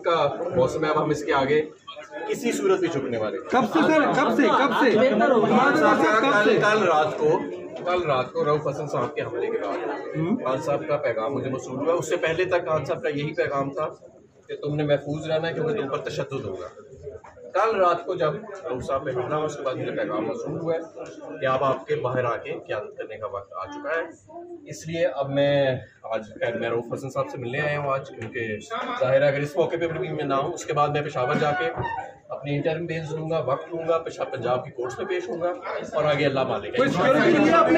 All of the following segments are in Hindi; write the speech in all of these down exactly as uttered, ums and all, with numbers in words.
का मौसम है, अब हम इसके आगे किसी सूरत भी झुकने वाले। कब से सर? कब से कब से कल कल रात को कल रात को रऊफ हसन साहब के हमले के बाद खान साहब का पैगाम मुझे मौसूल हुआ। उससे पहले तक खान साहब का यही पैगाम था कि तुमने महफूज रहना है क्योंकि तुम पर तशद्दुद होगा। कल रात को जब रऊफ साहब पे हमला हुआ उसके बाद मुझे पैगाम मौसूल हुआ है कि अब आपके बाहर आके क़यादत करने का वक्त आ चुका है। इसलिए अब मैं आज खैर मैं रऊफ हसन साहब से मिलने आया हूँ आज, क्योंकि ज़ाहिर है अगर इस मौके पर भी मैं ना हूँ उसके बाद मैं पेशावर जाके अपनी इंटरम बेल्स लूँगा, वक्त लूँगा, पंजाब की कोर्ट्स में पेश होऊंगा और आगे अल्लाह मालिक। कोई सिक्योरिटी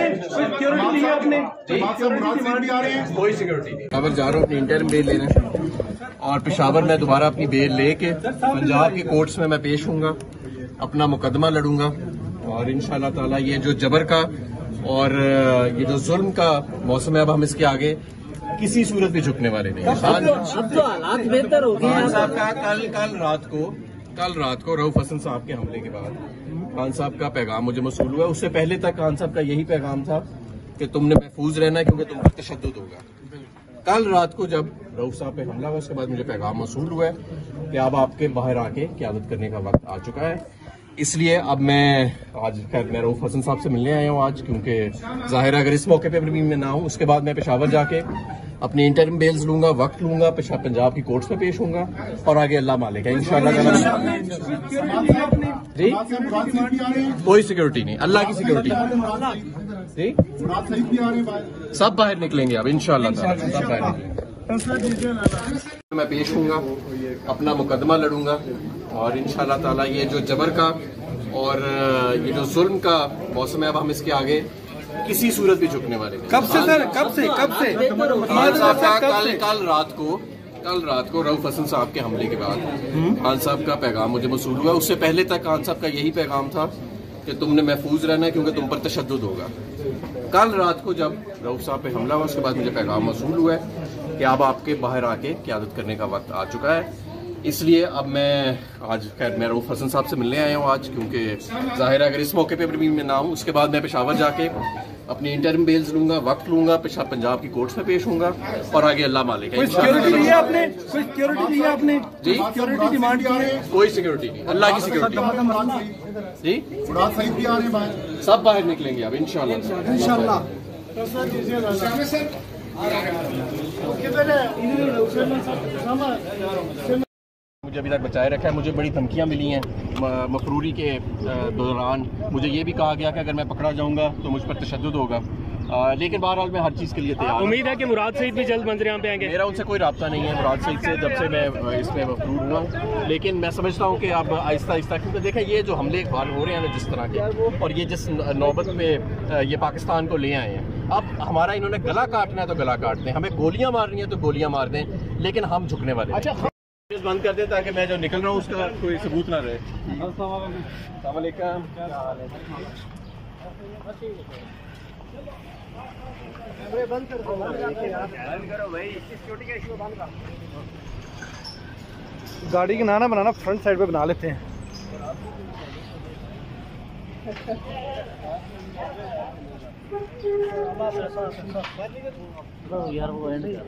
नहीं। पेशावर जा रहा हूँ अपनी इंटरम बेल लेने और पेशावर में दोबारा अपनी बेल लेके पंजाब की कोर्ट्स में मैं पेश होऊंगा, अपना मुकदमा लड़ूंगा और इंशाअल्लाह ताला ये जो जबर का और ये जो जुल्म का मौसम है अब हम इसके आगे किसी सूरत भी झुकने वाले नहीं। अब तो हालात बेहतर हो गए। खान साहब का कल कल रात को कल रात को रऊफ हसन साहब के हमले के बाद खान साहब का पैगाम मुझे मौसूल हुआ। उससे पहले तक खान साहब का यही पैगाम था कि तुमने महफूज रहना है क्योंकि तुम पर तशद्दुद होगा। कल रात को जब रऊफ साहब पे हमला हुआ उसके बाद मुझे पैगाम मौसूल हुआ है कि अब आपके बाहर आके क़यादत करने का वक्त आ चुका है। इसलिए अब मैं आज खैर मैं रऊफ हसन साहब से मिलने आया हूँ आज, क्योंकि ज़ाहिर है अगर इस मौके पर भी मैं ना हूँ उसके बाद मैं पेशावर जाके अपनी इंटरम बेल्स लूँगा, वक्त लूँगा, पंजाब की कोर्ट्स में पेश होऊंगा और आगे अल्लाह मालिक है इंशाअल्लाह। जी कोई सिक्योरिटी नहीं, अल्लाह की सिक्योरिटी जी। सब बाहर निकलेंगे अब इंशाअल्लाह, सब बाहर निकलेंगे। मैं पेश होऊंगा, अपना मुकदमा लड़ूंगा और इंशाअल्लाह ताला ये जो जबर का और ये जो जुल्म का मौसम है अब हम इसके आगे किसी सूरत भी झुकने वाले नहीं। कब से सर? कब से कब से खान साहब का कल कल रात को कल रात को रऊफ हसन साहब के हमले के बाद खान साहब का पैगाम मुझे मौसूल हुआ। उससे पहले तक खान साहब का यही पैगाम था कि तुमने महफूज रहना है क्योंकि तुम पर तशद्दुद होगा। कल रात को जब रऊफ साहब पे हमला हुआ उसके बाद मुझे पैगाम मौसूल हुआ है कि अब आपके बाहर आके क़यादत करने का वक्त आ चुका है। इसलिए अब मैं आज खैर मैं रऊफ हसन साहब से मिलने आया हूँ आज, क्योंकि ज़ाहिर है अगर इस मौके पर भी मैं ना हूँ उसके बाद मैं पेशावर जाके अपनी इंटरम बेल्स लूँगा, वक्त लूँगा, पंजाब की कोर्ट्स में पेश होऊंगा और आगे अल्लाह मालिक है। कोई सिक्योरिटी दी है आपने? कोई सिक्योरिटी दी है आपने? जी सिक्योरिटी डिमांड की है? कोई सिक्योरिटी नहीं, अल्लाह की सिक्योरिटी जी। सब बाहर निकलेंगे अब इंशाअल्लाह इंशाअल्लाह। मुझे अभी तक बचाए रखा है। मुझे बड़ी धमकियां मिली हैं मफरूरी के दौरान। मुझे ये भी कहा गया कि अगर मैं पकड़ा जाऊंगा तो मुझ पर तशद्दुद होगा, आ, लेकिन बहरहाल मैं हर चीज़ के लिए तैयार। उम्मीद है कि मुराद सईद भी जल्द मंजर यहाँ पे आएंगे। मेरा उनसे कोई रब्ता नहीं है मुराद सईद से जब से मैं इसमें मफरूर हुआ, लेकिन मैं समझता हूँ कि अब आहिस्ता आहिस्ता, क्योंकि देखें ये जो हमले बार हो रहे हैं ना जिस तरह के, और ये जिस नौबत में ये पाकिस्तान को ले आए हैं, अब हमारा इन्होंने गला काटना है तो गला काट दें, हमें गोलियाँ मारनी है तो गोलियाँ मार दें, लेकिन हम झुकने वाले। अच्छा बंद कर दे ताकि मैं जो निकल रहा हूँ उसका कोई सबूत ना रहे। अस्सलाम वालेकुम। गाड़ी के नाना बनाना फ्रंट साइड पे बना लेते हैं। यार वो है ना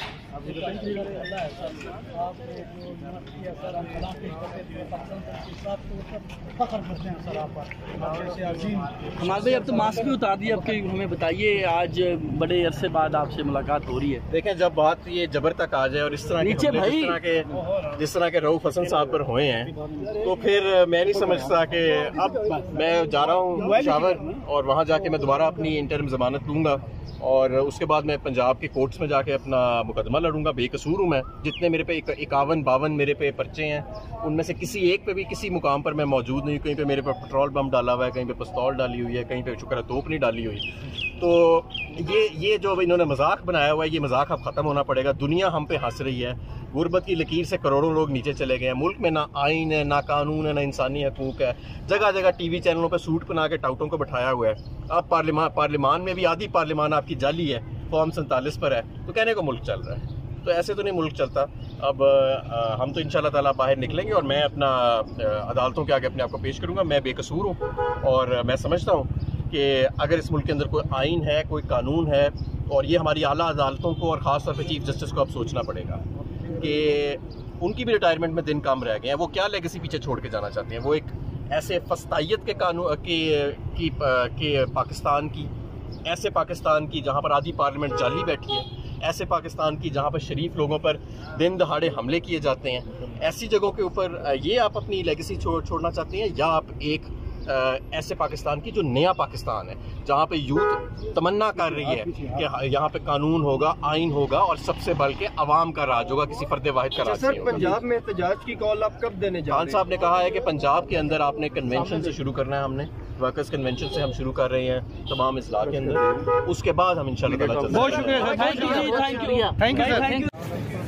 हमारे भाई अब तो मास्क भी उतार दिए आपके। हमें बताइए आज बड़े अरसे बाद आपसे मुलाकात हो रही है। देखें जब बात ये जबर तक आ जाए और इस तरह नीचे के भाई जिस तरह के जिस तरह के रऊफ हसन साहब पर हुए हैं तो फिर मैं नहीं समझता कि अब मैं जा रहा हूँ पेशावर और वहाँ जाके मैं दोबारा अपनी इंटरम जमानत लूँगा और उसके बाद मैं पंजाब के कोर्ट्स में जाके अपना मुकदमा लड़ूंगा। बेकसूर हूँ मैं, जितने मेरे पे इक्यावन बावन मेरे पे पर्चे हैं उनमें से किसी एक पे भी किसी मुकाम पर मैं मौजूद नहीं हूँ। कहीं पे मेरे पे पेट्रोल बम डाला हुआ है, कहीं पे पिस्तौल डाली हुई है, कहीं पे शुक्र है तोप नहीं डाली हुई। तो ये ये जो इन्होंने मजाक बनाया हुआ है ये मजाक अब ख़त्म होना पड़ेगा। दुनिया हम पे हंस रही है, गुर्बत की लकीर से करोड़ों लोग नीचे चले गए हैं। मुल्क में ना आइन है, ना कानून है, ना इंसानी हकूक़ है। जगह जगह टीवी चैनलों पे सूट बना के टाउटों को बैठाया हुआ है। अब पार्लियामान पार्लियामान में भी आधी पार्लियामान आपकी जाली है, फॉर्म सैंतालीस पर है, तो कहने को मुल्क चल रहा है। तो ऐसे तो नहीं मुल्क चलता। अब आ, हम तो इंशाल्लाह ताला बाहर निकलेंगे और मैं अपना अदालतों के आगे अपने आप को पेश करूँगा। मैं बेकसूर हूँ और मैं समझता हूँ कि अगर इस मुल्क के अंदर कोई आइन है, कोई कानून है, और ये हमारी आला अदालतों को और ख़ास तौर पर चीफ जस्टिस को अब सोचना पड़ेगा कि उनकी भी रिटायरमेंट में दिन कम रह गए हैं। वो क्या लेगेसी पीछे छोड़ के जाना चाहते हैं? वो एक ऐसे फस्तायत के कानून के, की, के पाकिस्तान की, ऐसे पाकिस्तान की जहाँ पर आधी पार्लियामेंट जाली बैठी है, ऐसे पाकिस्तान की जहाँ पर शरीफ लोगों पर दिन दहाड़े हमले किए जाते हैं, ऐसी जगहों के ऊपर ये आप अपनी लेगेसी छोड़ छोड़ना चाहते हैं, या आप एक ऐसे पाकिस्तान की जो नया पाकिस्तान है, जहाँ पे यूथ तमन्ना कर रही है कि यहाँ पे कानून होगा, आइन होगा और सबसे बढ़ के अवाम का राज होगा, किसी फर्द वाहिद का राज नहीं होगा। पंजाब में एहतजाज की कॉल आप कब देने जा रहे हैं? खान साहब ने कहा है कि पंजाब के अंदर आपने कन्वेंशन से शुरू करना है, हमने वर्कर्स कन्वेंशन से हम शुरू कर रहे हैं तमाम इजला के अंदर, उसके बाद हम इंशाल्लाह ताला चलते हैं। बहुत शुक्रिया, थैंक यू जी, thank you, thank you sir, thank you.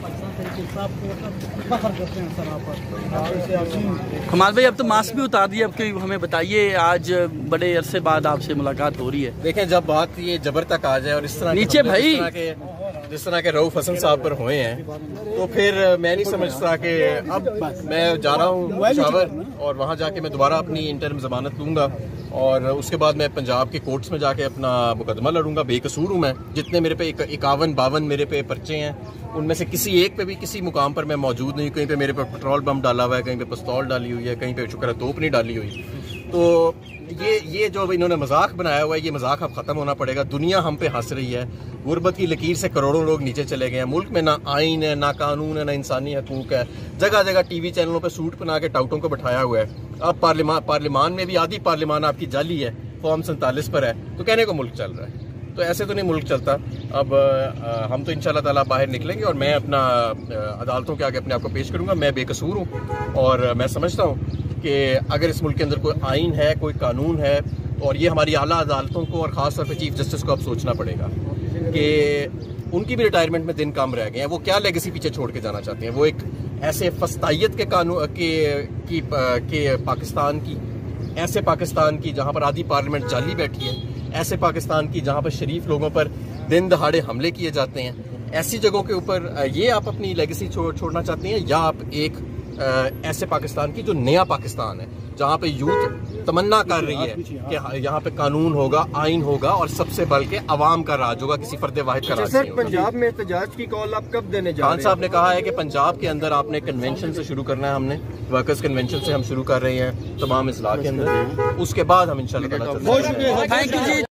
कमाल भाई, अब तो मास्क भी उतार दिया, अब कि हमें बताइए, आज बड़े अरसे बाद आपसे मुलाकात हो रही है। देखें, जब बात ये जबर तक आ जाए और इस तरह नीचे भाई जिस तरह के जिस तरह के रऊफ हसन साहब पर हुए हैं, तो फिर मैं नहीं समझता कि अब मैं जा रहा हूँ पेशावर और वहाँ जाके मैं दोबारा अपनी इंटरम जमानत लूँगा और उसके बाद मैं पंजाब के कोर्ट्स में जाके अपना मुकदमा लड़ूंगा। बेकसूर हूँ मैं, जितने मेरे पे इक्यावन बावन मेरे पे पर्चे हैं, उनमें से किसी एक पे भी किसी मुकाम पर मैं मौजूद नहीं। कहीं पे मेरे पे पेट्रोल बम डाला हुआ है, कहीं पे पिस्तौल डाली हुई है, कहीं पे शुक्र है तोप नहीं डाली हुई। तो ये ये जो इन्होंने मजाक बनाया हुआ है, ये मजाक अब ख़त्म होना पड़ेगा। दुनिया हम पे हंस रही है, गुर्बत की लकीर से करोड़ों लोग नीचे चले गए हैं। मुल्क में ना आइन है, ना कानून है, ना इंसानी हकूक है। जगह जगह टीवी चैनलों पे सूट बना के टाउटों को बैठाया हुआ है। अब पार्लियामान पार्लियामान में भी आधी पार्लियामान आपकी जाली है, फॉर्म सैंतालीस पर है, तो कहने को मुल्क चल रहा है। तो ऐसे तो नहीं मुल्क चलता। अब आ, हम तो इंशाल्लाह ताला बाहर निकलेंगे और मैं अपना अदालतों के आगे अपने आप को पेश करूंगा। मैं बेकसूर हूँ और मैं समझता हूँ कि अगर इस मुल्क के अंदर कोई आइन है, कोई कानून है, और ये हमारी आला अदालतों को और ख़ास तौर पर चीफ जस्टिस को अब सोचना पड़ेगा कि उनकी भी रिटायरमेंट में दिन कम रह गए हैं। वो क्या लेगेसी पीछे छोड़ के जाना चाहते हैं? वो एक ऐसे फस्तायत के कानून के, की, के पाकिस्तान की, ऐसे पाकिस्तान की जहाँ पर आधी पार्लियामेंट जाली बैठी है, ऐसे पाकिस्तान की जहाँ पर शरीफ लोगों पर दिन दहाड़े हमले किए जाते हैं, ऐसी जगहों के ऊपर ये आप अपनी लेगेसी छोड़ छोड़ना चाहते हैं, या आप एक ऐसे पाकिस्तान की जो नया पाकिस्तान है, जहाँ पे यूथ तमन्ना कर रही है कि यहाँ पे कानून होगा, आइन होगा और सबसे बढ़ के अवाम का राज होगा, किसी फर्द वाहिद का राज नहीं होगा। पंजाब में एहतजाज की कॉल आप कब देने जा रहे हैं? खान साहब ने कहा है कि पंजाब के अंदर आपने कन्वेंशन से शुरू करना है, हमने वर्कर्स कन्वेंशन से हम शुरू कर रहे हैं तमाम इजला के अंदर, उसके बाद हम इंशाल्लाह ताला चलते हैं। Thank you ji.